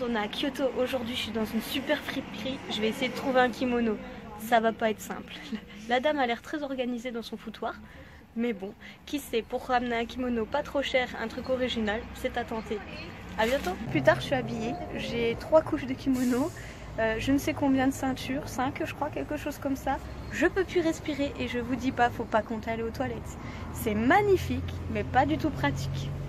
On est à Kyoto aujourd'hui, je suis dans une super friperie. Je vais essayer de trouver un kimono. Ça va pas être simple. La dame a l'air très organisée dans son foutoir. Mais bon, qui sait, pour ramener un kimono pas trop cher, un truc original, c'est à tenter. A bientôt. Plus tard, je suis habillée. J'ai 3 couches de kimono. Je ne sais combien de ceintures, 5 je crois, quelque chose comme ça. Je peux plus respirer et je vous dis pas, faut pas compter aller aux toilettes. C'est magnifique, mais pas du tout pratique.